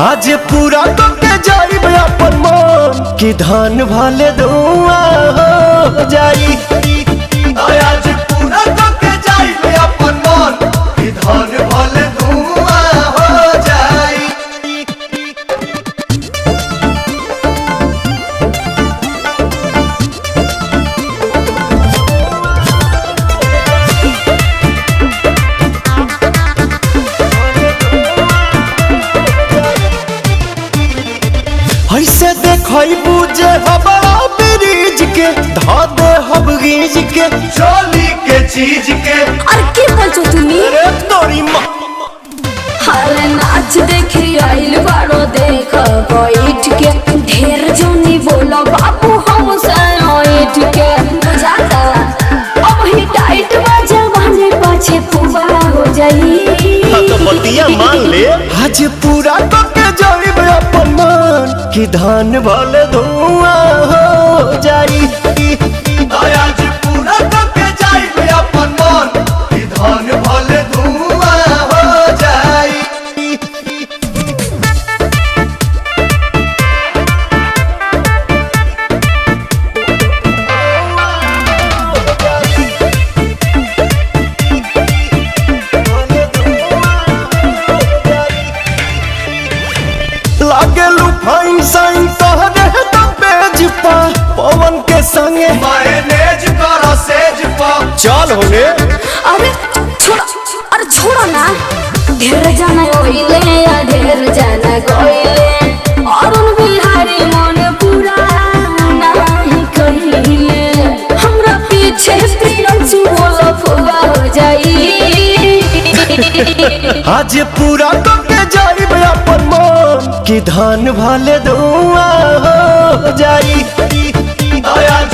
आज पूरा करके जाइब अपन मन कि धान भले धुआं हो जाई। आज पूरा करके जाइब अपन मन कि धान भले धुआं हो जाई। ऐसे देखई बुझे हमारा ब्रिज के धा दे हब गीज के चोली के चीज के। अरे की बोलছো তুমি? अरे तोरी माँ अरे नाच देखे आइल बारो देख बैठ के ढेर जोनी बोला बाबू हम साइट के बुझाता अब ही टाइट बजा बने पाछे पुबा हो जाई। तो बतिया मान ले आज पूरा करके जाइब अपन मन कि धान भले धुआं हो जाई। आज पूरा करके जाइब अपन मन कि धान भले धुआं हो जाई। लागेलू फाइन साइन तोहरे पेज पा पवन के संगे मैनेज करो सेज पा चल होने। अरे छोड़ा, अरे छोड़ो ना। ढेर जाना ओइले या ढेर जाना गोइले अरुण बिहारी मन पूरा नहीं कहिले हमरा पीछे प्रियंसु बोलो फुगा हो जाई। आज पूरा करके जाइब अपन मन कि धान भले धुआं हो जाई। आज